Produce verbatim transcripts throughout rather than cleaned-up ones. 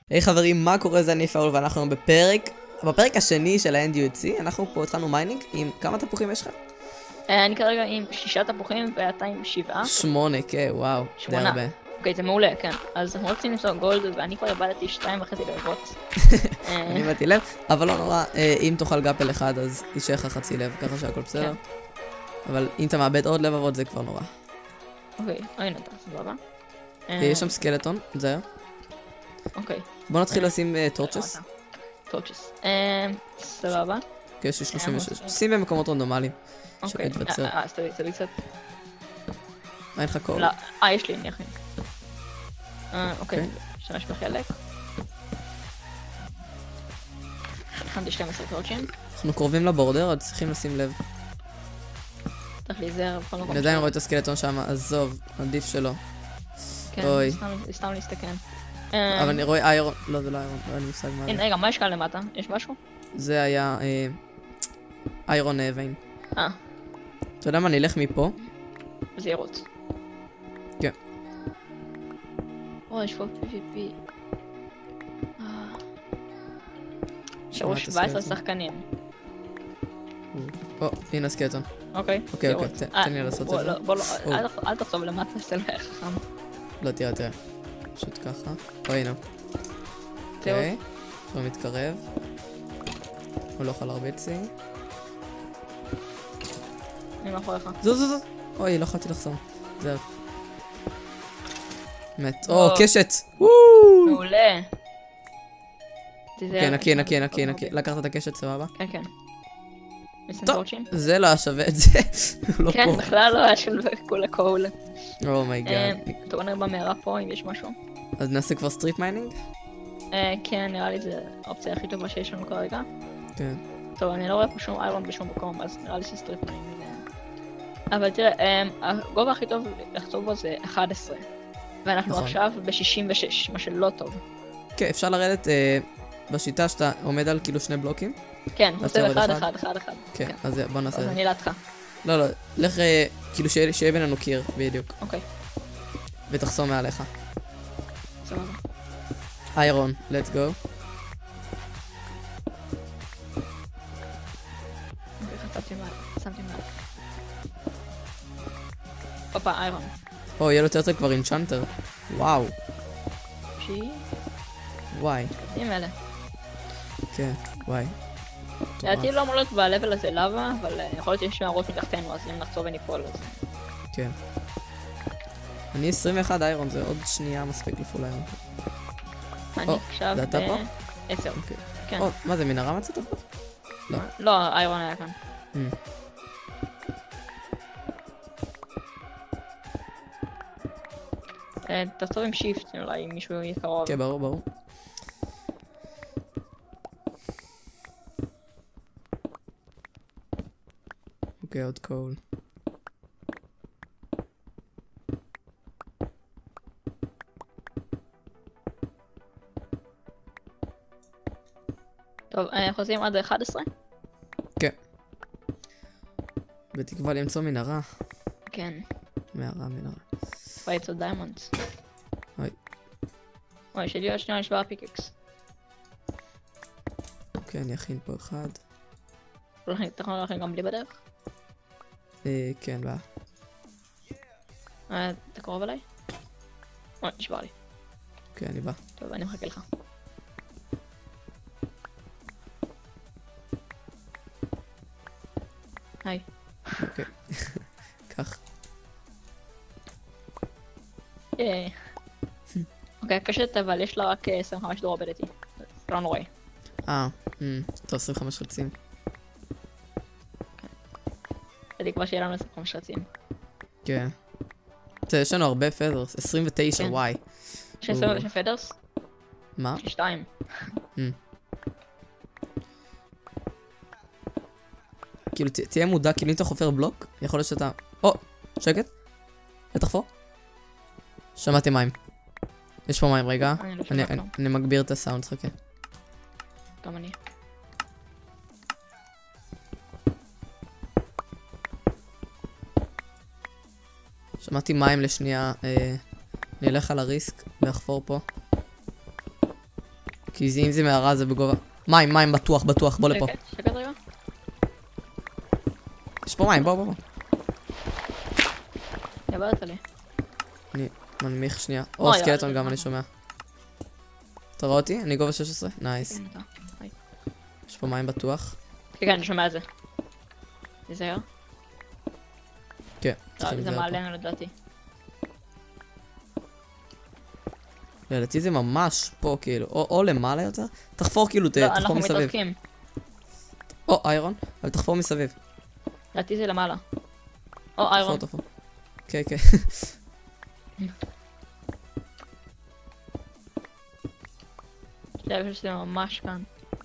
היי חברים, מה קורה? זה אני פאול ואנחנו בפרק, בפרק השני של ה-אן די יו סי, אנחנו פה התחלנו מיינינג עם כמה תפוחים יש לך? אני כרגע עם שישה תפוחים ואתה עם שבעה. שמונה, כן, וואו, די הרבה. אוקיי, זה מעולה, כן. אז אנחנו רוצים למצוא גולד ואני כבר איבדתי שתיים וחצי לבבות. אני באתי לב, אבל לא נורא, אם תאכל גפל אחד אז יישאר לך חצי לב, ככה שהכל בסדר. אבל אם אתה מאבד עוד לבבות זה כבר נורא. אוקיי, הנה אתה, סבבה. יש שם סקלטון, תזהר. אוקיי. בוא נתחיל לשים טורצ'ס. טורצ'ס. סבבה. כן, יש לי שלושים ושש. שים במקומות רנדומליים. אוקיי, אה, אז תביא, תביא קצת. אין לך קול? לא, אה, יש לי, אני אחי. אוקיי, משתמש בחלק. הכנתי שתים עשרה טורצ'ים. אנחנו קרובים לבורדר, אז צריכים לשים לב. צריך להיזהר בכל מקום. אני עדיין רואה את הסקלטון שם, עזוב, עדיף שלא. כן, סתם להסתכן. אבל אני רואה איירון, לא זה לא איירון, לא אין לי מושג מה זה. הנה, רגע, מה יש כאן למטה? יש משהו? זה היה איירון ויין. אה. אתה יודע מה, נלך מפה. זהירות. כן. או, יש פה פי וי פי. שרו שבע עשרה שחקנים. או, הנה הסקלטון. אוקיי, אוקיי, אוקיי, תן לי לעשות את זה. בוא, אל תחשוב למטה, זה לא חכם. לא, תראה, תראה. פשוט ככה. או, הנה. אוקיי. הוא מתקרב. הוא לא יכול להרביץ לי. אני מאחוריך. זו, זו, זו. אוי, לא יכולתי לחסום. זהו. מת. או, קשת! מעולה. כן, נקי, נקי, נקי, נקי. לקחת את הקשת, סבבה? כן, כן. טוב, זה לא היה שווה את זה. כן, בכלל לא היה שווה כולה קול. אומייגאד. טוב, נראה במהרה פה אם יש משהו. אז נעשה כבר סטריט מיינינג? כן, נראה לי זה האופציה הכי טובה שיש לנו כרגע. כן. טוב, אני לא רואה פה שום איירון בשום מקום, אז נראה לי שסטריט מיינינג זה... אבל תראה, הגובה הכי טוב לחצוב בו זה אחד עשרה. ואנחנו עכשיו ב-שישים ושש, מה שלא טוב. כן, אפשר לרדת בשיטה שאתה עומד על כאילו שני בלוקים. כן, עושה אחד, אחד, אחד, אחד. כן, אז בוא נעשה את זה. אז אני לידך. לא, לא, לך כאילו שיהיה בינינו קיר, בדיוק. אוקיי. ותחסום מעליך. סבבה. איירון, let's go. אוקיי, חצבתי מעל, שמתי מעל. הופה, איירון. או, יהיה לו יותר כבר אינצ'נטר. וואו. שהיא? וואי. קטעים אלה. כן, וואי. לדעתי לא אמור להיות בלבל הזה לבה, אבל יכול להיות שיש מערות מתחתנו, אז אם נחצוב וניפול אז... כן. אני עשרים ואחת איירון, זה עוד שנייה מספיק לפול איירון. אני עכשיו זה אתה פה? עשר. כן. מה זה, מנהרה מצאת פה? לא. לא, איירון היה כאן. תחצוב עם שיפט, אולי אם מישהו יהיה קרוב. כן, ברור, ברור. אוקיי, עוד קול. טוב, חוזרים עד אחד עשרה? כן. בתקווה למצוא מנהרה. כן. מערה, מנהרה. פייטס או דיימונדס. אוי. אוי, שלי עוד שנייה נשבר פיקקס. אוקיי, אני אכין פה אחד. אתה יכול להכין גם בלי בדרך? אה, כן, בא. אתה קרוב אליי? אוי, נשבר לי. אוקיי, אני בא. טוב, אני מחכה לך. היי. אוקיי. כך. אוקיי, הקשת אבל יש לה רק עשרים וחמש דורביליטי. זה לא נוראי. אה, טוב, עשרים וחמש חצים. בתקווה שיהיה לנו עשרים וחמש חצים. כן. יש לנו הרבה פדרס, עשרים ותשע, וואי. יש עשרים ותשע פדרס? מה? יש שתיים. כאילו, תהיה מודע, כאילו אם אתה חופר בלוק, יכול להיות שאתה... או, שקט. אל תחפור. שמעתי מים. יש פה מים, רגע. אני מגביר את הסאונד, חכה. גם אני. שמעתי מים לשנייה. נלך על הריסק, ואחפור פה. כי זה- אם זה מערה זה בגובה. מים, מים בטוח, בטוח, בוא לפה. שקט, שקט רגע. יש פה מים, בוא, בוא, בוא. יבדת לי. אני מנמיך שנייה. אוי, או, סקלטון יאללה. גם אני שומע. אתה רואה אותי? אני גובה שש עשרה? נייס. כן, אתה. היי. יש פה מים בטוח. כן, כן, אני שומע את זה. תיזהר. כן. לא, צריכים זה להיזהר פה. מעלינו לדעתי. לדעתי זה ממש פה, כאילו. או או למעלה יותר. תחפור כאילו, ת- לא, תחפור אנחנו מסביב. מתרחקים. או, איירון. אבל תחפור מסביב. לדעתי זה למעלה. או, תחפור, איירון. תחפור. כן, כן. זה שזה ממש כאן.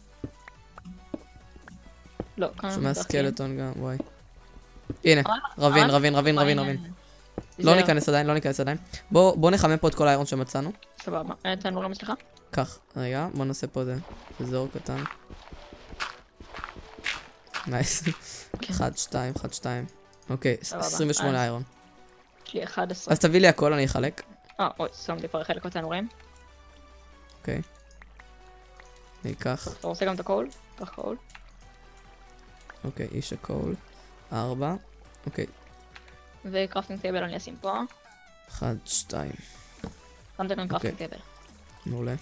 לא, כאן אנחנו שומע מתרחקים. סקלטון גם, וואי. הנה, אה, רבין, אה? רבין, רבין, רבין, אה, רבין. הנה. לא תיזהר. ניכנס עדיין, לא ניכנס עדיין. בוא בוא נחמם פה את כל האיירון שמצאנו. סבבה. אה, תנורים אצלך? קח, רגע, בוא נעשה פה איזה אזור קטן. נייס. אחד, שתיים, אחד, שתיים. אוקיי, סבבה. עשרים ושמונה אז- איירון. יש לי אחד עשרה. אז תביא לי הכל, אני אחלק. אה, אוי, שמתי פה חלק מהתנורים. אוקיי. אני אקח, אתה רוצה גם את הקול? קח קול. אוקיי, איש הקול. ארבע. אוקיי, וקרפטינג טייבל אני אשים פה. אחד, שתיים. שמתי גם קרפטינג טייבל. מעולה.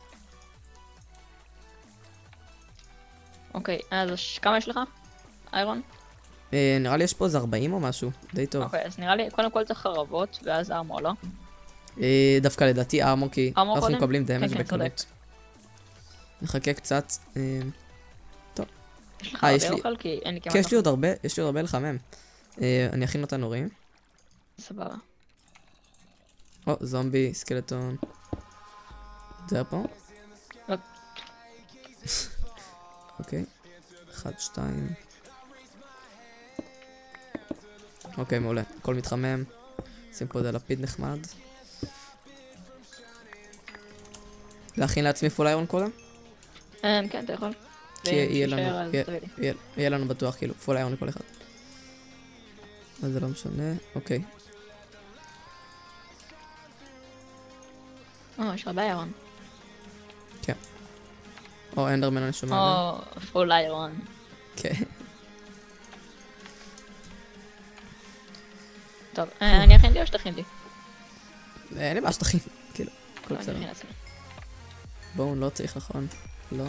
אוקיי, אז ש- כמה יש לך? איירון? אה, נראה לי יש פה איזה ארבעים או משהו. די טוב. אוקיי, אז נראה לי, קודם כל צריך חרבות, ואז ארמור, לא? אה, דווקא לדעתי ארמור, כי ארמור אנחנו קודם? מקבלים דמג' כן, כן, בקלות. נחכה קצת. אה, יש לך אה, יש הרבה לי- אוכל? כי אין לי כמעט כן, יש לי אוכל. עוד הרבה, יש לי עוד הרבה לחמם. אה, אני אכין אותנו רואים. סבבה. או, זומבי, סקלטון. זה פה? לא. אוקיי. אחד, שתיים. אוקיי, מעולה. הכל מתחמם. שים פה איזה לפיד נחמד. להכין לעצמי פול איירון קודם? אה, כן, אתה יכול. כי יהיה ואם לנו, תישאר, אז יהיה- תביא לי. יהיה- יהיה לנו בטוח, כאילו, פול איירון לכל אחד. אז זה לא משנה. אוקיי. או, יש הרבה איירון. או, אנדרמן אני שומע גם. או, פול איירון. כן. טוב, אה, אני אכין לי או שתכין לי? אין לי בעיה שתכין. כאילו, הכל לא, אני בסדר. אכין לעצמי. בואו, לא צריך נכון. לא.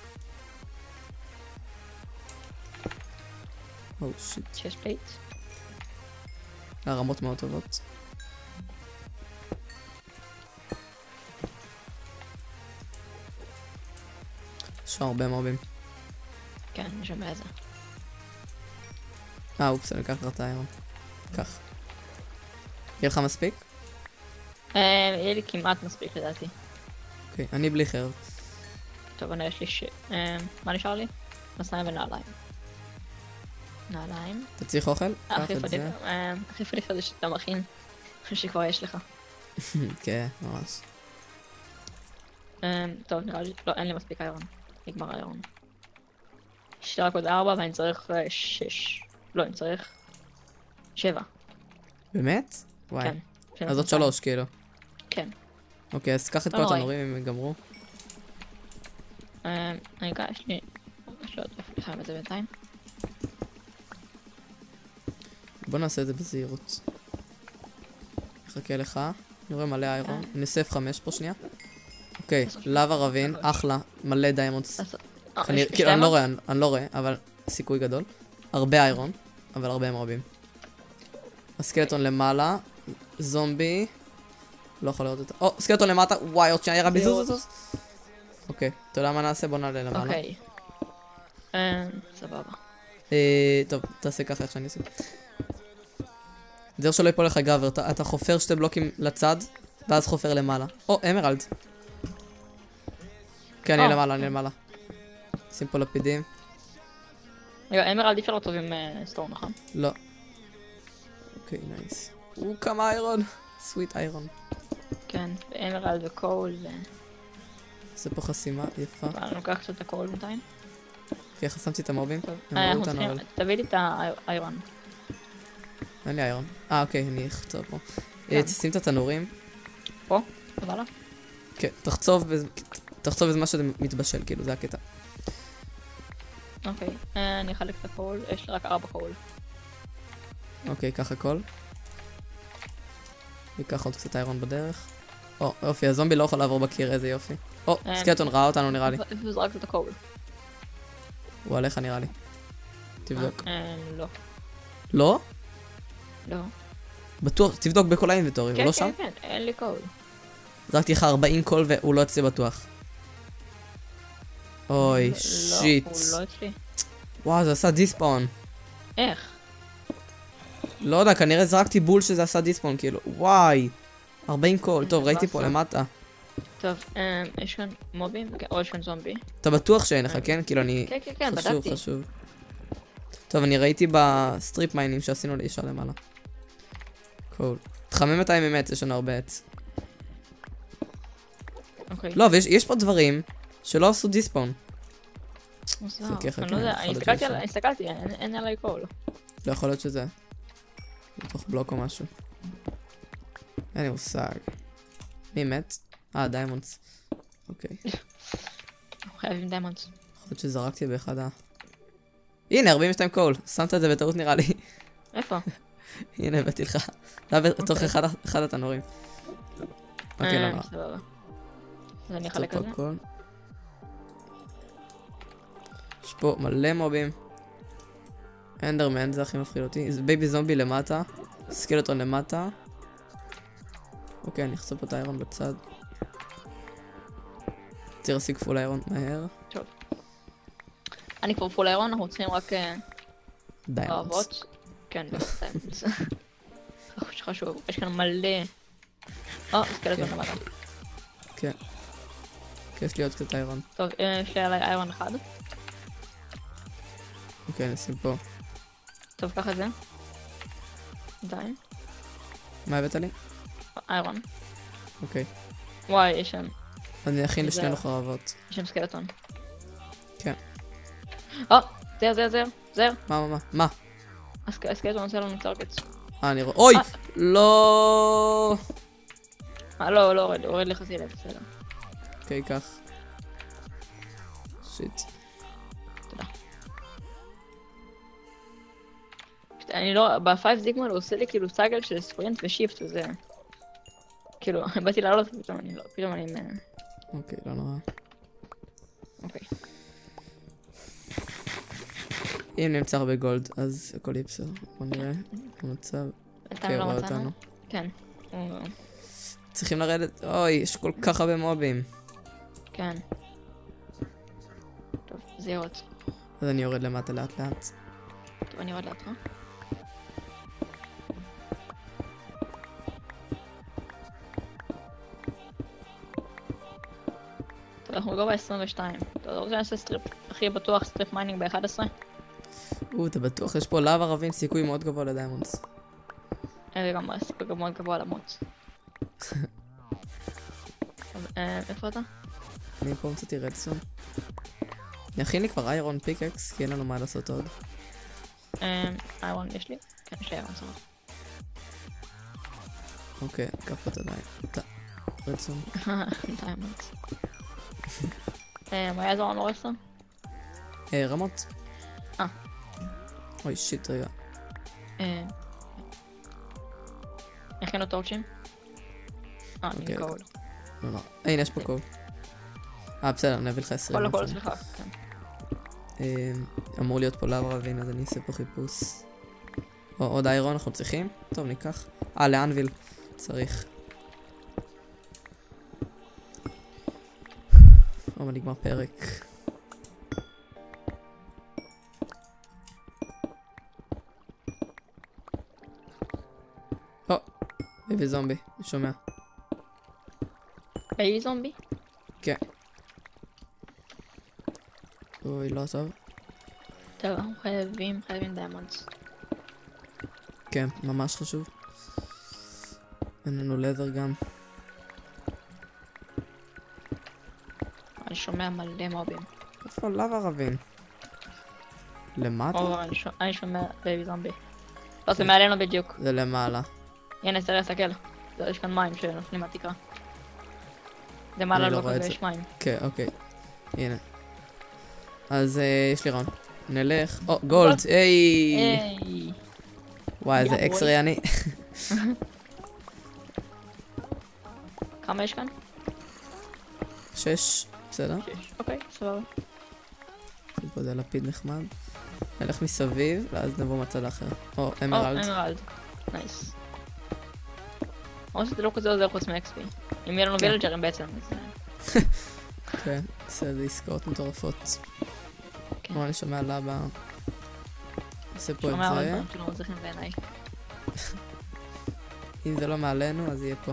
או שיט. שיש פלייט. הרמות מאוד טובות. יש לו הרבה מובים. כן, אני שומע את זה. אה, אופס, אני אקח לך את האיירון. קח. יהיה לך מספיק? אה, יהיה לי כמעט מספיק לדעתי. אוקיי, אני בלי חרב. טוב, אני יש לי ש... אה, מה נשאר לי? מסיים ונעליים. נעליים. אתה צריך אוכל? קח הכי את פדיח, זה. אה, הכי פדיח זה שאתה מכין. שכבר יש לך. כן, ממש. אה, טוב, נראה לי... לא, אין לי מספיק איירון. נגמר איירון. יש לי רק עוד ארבע ואני צריך אה, שש. לא, אני צריך... שבע. באמת? וואי. כן. שבע אז עוד שנתיים. שלוש, כאילו. כן. אוקיי, אז קח את לא כל נוראי. התנורים אם הם יגמרו. אה, אני אקרא, יש לי... יש לי עוד איפה לחיים את זה בינתיים. בוא נעשה את זה בזהירות. נחכה לך. אני רואה מלא איירון. כן. אני אעשה אף חמש פה שנייה. אוקיי, לבה רבין, אחלה. מלא דיימונדס. אז- אה, אני, יש- יש כאילו, אני לא דיימונד? רואה, אני, אני לא רואה, אבל סיכוי גדול. הרבה איירון, אבל הרבה הם רבים. הסקלטון למעלה, זומבי, לא יכול לראות אותה. או, סקלטון למטה, וואי, עוד שנייה, רבי זוז זוז. אוקיי, אתה יודע מה נעשה? בוא נעלה למעלה. אוקיי. אה, סבבה. אה, טוב, תעשה ככה איך שאני עושה. זהו שלא ייפול לך גרבר, אתה, אתה חופר שתי בלוקים לצד, ואז חופר למעלה. או, אמרלד. כן, אני או. למעלה, אני למעלה. שים פה לפידים. רגע, אמרלד אי אפשר לא טוב עם אה, סטורם, נכון? לא. אוקיי, נייס. או, כמה איירון. סוויט איירון. כן, אמרלד וקול, ו... עושה פה חסימה יפה. אני לוקח קצת את הקול בינתיים. כן, חסמתי את המובים. טוב, הם אה, ראו אנחנו אותנו, צריכים... אבל תביא לי את האיירון. אין לי איירון. אה, אוקיי, אני אחצוב פה. כן. אה, תשים את התנורים. פה? סבבה? כן, תחצוב, בז- תחצוב את מה שזה מתבשל, כאילו, זה הקטע. אוקיי, אני אחלק את הקול, יש לי רק ארבע קול. אוקיי, קח הכל. ויקח עוד קצת איירון בדרך. או, יופי, הזומבי לא יכול לעבור בקיר, איזה יופי. או, סקלטון ראה אותנו נראה לי. איפה זרקת את הקול? הוא עליך נראה לי. תבדוק. לא. לא? לא. בטוח, תבדוק בכל האינבנטורי, הוא לא שם? כן, כן, כן, אין לי קול. זרקתי לך ארבעים קול והוא לא אצלי בטוח. אוי, שיט. לא, הוא לא אצלי. וואו, זה עשה דיספאון. איך? לא יודע, כנראה זרקתי בול שזה עשה דיספאון, כאילו, וואי. ארבעים קול, טוב, ראיתי פה למטה. טוב, יש כאן מובים, או יש כאן זומבי. אתה בטוח שאין לך, כן? כאילו, אני... כן, כן, כן, בדקתי. חשוב, חשוב. טוב, אני ראיתי בסטריפ מיינים שעשינו לישר למעלה. קול. תחמם את עם עץ, יש לנו הרבה עץ. אוקיי. לא, ויש פה דברים שלא עשו דיספאון. אני לא יודע, אני הסתכלתי, אין עליי קול. לא יכול להיות שזה בתוך בלוק או משהו. אין לי מושג. מי מת? אה, דיימונדס. אוקיי. חייבים דיימונדס. יכול להיות שזרקתי באחד ה... הנה, ארבעים ושתיים קול. שמת את זה בטעות נראה לי. איפה? הנה, הבאתי לך. זה היה בתוך אחד התנורים. אוקיי, לא נורא. סבבה. אז אני אחלק את זה. יש פה מלא מובים. אנדרמן, זה הכי מפחיד אותי. זה בייבי זומבי למטה. סקלטון למטה. אוקיי, אני אחשוף פה את האיירון בצד. צריך להשיג פול איירון מהר. טוב. אני כבר פול איירון, אנחנו צריכים רק... דיימונדס. כן, דיימונדס. חשוב, יש כאן מלא... או, סקלטון למטה. כן. יש לי עוד קצת איירון. טוב, יש לי עליי איירון אחד. אוקיי, נשים פה. טוב, קח את זה. די. מה הבאת לי? איירון. אוקיי. וואי, יש שם. אני אכין לשנינו חרבות. יש שם סקלטון. כן. או, זר, זר, זר, זר. מה, מה, מה? מה? הסקלטון עושה לנו טרגט. אה, אני רואה... אוי! לא! אה, לא, לא, הורד, הורד לך סילה, בסדר. אוקיי, קח. שיט. תודה. אני לא, ב-פייב סיגמל הוא עושה לי כאילו סאגל של ספרינט ושיפט וזה... כאילו, באתי לעלות ופתאום אני לא, פתאום אני... אוקיי, לא נורא. אוקיי. אם נמצא הרבה גולד, אז הכל יהיה בסדר. בוא נראה. המצב. אוקיי, רואה אותנו? כן. צריכים לרדת... אוי, יש כל כך הרבה מובים. כן. טוב, זהירות. אז אני יורד למטה לאט לאט. טוב, אני יורד לאט, אה? טוב, אנחנו גובה עשרים ושתיים. טוב, אתה רוצה לעשות סטריפ, הכי בטוח סטריפ מיינינג ב-אחד עשרה? או, אתה בטוח, יש פה לאב ערבים, סיכוי מאוד גבוה לדיימונדס. זה גם סיכוי מאוד גבוה למות. איפה אתה? אני פה מצאתי רדסון. אני אכין לי כבר איירון פיקקס, כי אין לנו מה לעשות עוד. איירון יש לי? כן, יש לי איירון סבבה. אוקיי, קח פה את הדיין. אתה, רדסון. דיימונדס. מה יעזור לנו רדסון? רמות. אה. אוי, שיט, רגע. הכין לו טורצ'ים? אה, אני קול. לא, לא. הנה, יש פה קול. אה, בסדר, אני אביא לך עשרים. כל הכל, סליחה, כן. אמור להיות פה לאב ערבים, אז אני אעשה פה חיפוש. או, עוד איירון אנחנו צריכים? טוב, ניקח. אה, לאנביל. צריך. או, נגמר פרק. או, בייבי זומבי, אני שומע. בייבי זומבי? כן. אוי, לא טוב. טוב, אנחנו חייבים, חייבים דיימונדס. כן, ממש חשוב. אין לנו לדר גם. אני שומע מלא מובים. איפה לאב ערבים? למטה? או, אני שומע בייבי זומבי. לא, זה מעלינו בדיוק. זה למעלה. הנה, תראה, תסתכל. יש כאן מים שנופלים מהתקרה. למעלה לא כזה יש מים. כן, אוקיי. הנה. אז יש לי רעיון. נלך. או, גולד, היי! וואי, איזה אקסרי אני. כמה יש כאן? שש, בסדר. שש, אוקיי, סבבה. פה זה לפיד נחמד. נלך מסביב, ואז נבוא מצד אחר. או, אמרלד. או, אמרלד. נייס. או שזה לא כזה עוזר חוץ מ-אקס פי. אם יהיה לנו וילג'רים בעצם. כן, עושה איזה עסקאות מטורפות. כמו אני שומע לבה. עושה פה את זה. שומע עוד פעם, כאילו מוזכים בעיניי. אם זה לא מעלינו, אז יהיה פה.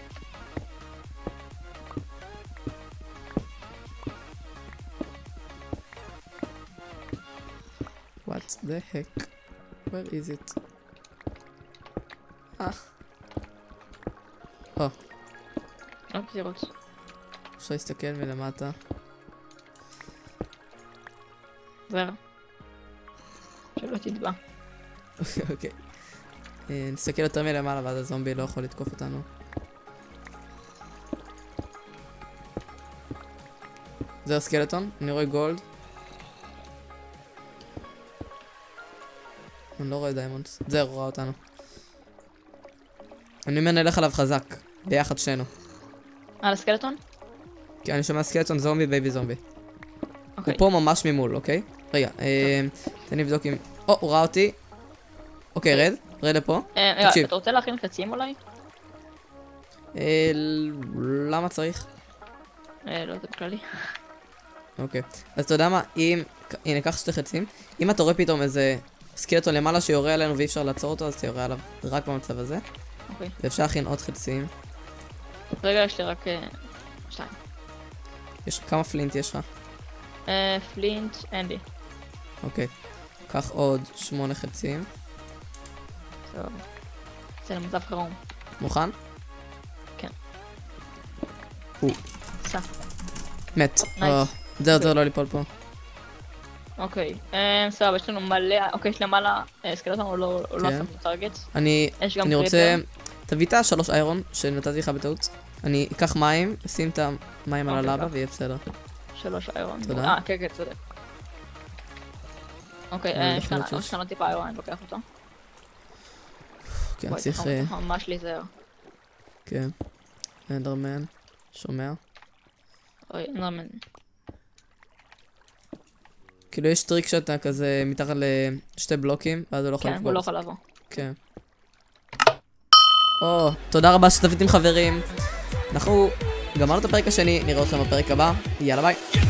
What the heck? Where is it? אה. או. רק לראות. אפשר להסתכל מלמטה. זר. שלא תטבע. אוקיי. נסתכל יותר מלמעלה ואז הזומבי לא יכול לתקוף אותנו. זה הסקלטון, אני רואה גולד. אני לא רואה דיימונדס. זה רואה אותנו. אני אומר נלך עליו חזק. ביחד שנינו. על הסקלטון? כי אני שומע סקלטון זומבי בייבי זומבי. הוא פה ממש ממול, אוקיי? רגע, תן לבדוק אם... או, הוא ראה אותי. אוקיי, רד. רד לפה. רגע, אתה רוצה להכין חצים אולי? למה צריך? לא, זה בכללי. אוקיי. אז אתה יודע מה? אם... הנה, קח שתי חצים. אם אתה רואה פתאום איזה סקלטון למעלה שיורה עלינו ואי אפשר לעצור אותו, אז אתה יורה עליו רק במצב הזה. אוקיי. ואפשר להכין עוד חצים. רגע, יש לי רק... שתיים. יש לך כמה פלינט יש לך? פלינט, אין לי. אוקיי. קח עוד שמונה חצים. טוב. זה למצב חירום. מוכן? כן. או. סע. מת. זהו, זהו, לא ליפול פה. אוקיי. סבבה, יש לנו מלא... אוקיי, יש למעלה סקלטון או לא עשינו טרגט. אני רוצה... תביא את השלוש איירון שנתתי לך בטעות. אני אקח מים, אשים את המים על הלבה ויהיה בסדר. שלוש איירון. תודה. אה, כן, כן, צודק. אוקיי, יש כאן עוד טיפה איירון, אני לוקח אותו. כן, צריך... ממש להיזהר. כן. אנדרמן. שומע? אוי, אנדרמן. כאילו יש טריק שאתה כזה מתחת לשתי בלוקים, ואז הוא לא יכול לפגוע. כן, הוא לא יכול לבוא. כן. או, תודה רבה שצפיתם חברים. אנחנו גמרנו את הפרק השני, נראה אתכם בפרק הבא. יאללה ביי.